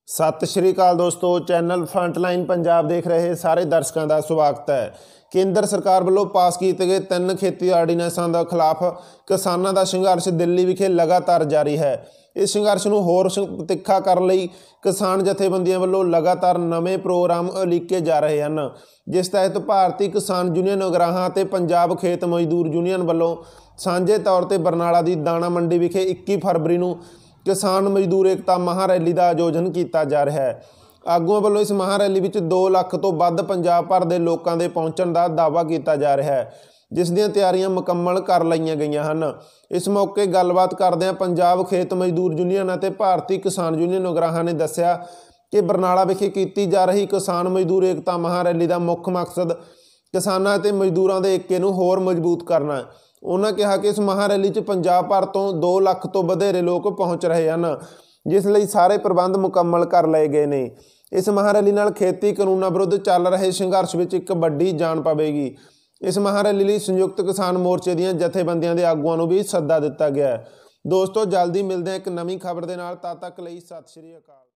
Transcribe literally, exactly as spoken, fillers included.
सत श्री अकाल दोस्तों, चैनल फ्रंटलाइन पंजाब देख रहे सारे दर्शकों का स्वागत है। केंद्र सरकार वालों पास किए गए तीन खेती आर्डीनेंसां के खिलाफ किसानों का संघर्ष दिल्ली विखे लगातार जारी है। इस संघर्ष को होर तिखा करने लई किसान जथेबंदियों वालों लगातार नवे प्रोग्राम उलीके जा रहे हैं, जिस तहत भारतीय किसान यूनियन उगराहां ते पंजाब खेत मजदूर यूनियन वालों सांझे तौर पर बरनाला की दाणा मंडी विखे इक्की फरवरी को किसान मजदूर एकता महारैली का आयोजन किया जा रहा है। आगुआं वालों इस महारैली में दो लाख तो वध पंजाब भर के लोगों के पहुँचने का दावा किया जा रहा है, जिस दी तैयारियां मुकम्मल कर लईआं गईआं हन। इस मौके गलबात करदे पंजाब खेत मजदूर यूनियन और भारतीय किसान यूनियन उगराहां ने दस्सिया कि बरनाला विखे की जा रही किसान मजदूर एकता महारैली का मुख्य मकसद किसानां ते मजदूरां दे एके नूं होर मजबूत करना है। उन्होंने कहा कि इस महारैली च पंजाब भर तो दो लाख तो वधेरे लोग पहुँच रहे हैं, जिसलिए सारे प्रबंध मुकम्मल कर लए गए ने। इस महारैली नाल खेती कानूनों विरुद्ध चल रहे संघर्ष में एक वड्डी जान पवेगी। इस महारैली लई संयुक्त किसान मोर्चे दी जथेबंदियां दे आगुआं नूं भी सद्दा दिता गया है। दोस्तों, जल्दी मिलते हैं एक नवीं खबर के नाल। तद तक लई सत श्री अकाल।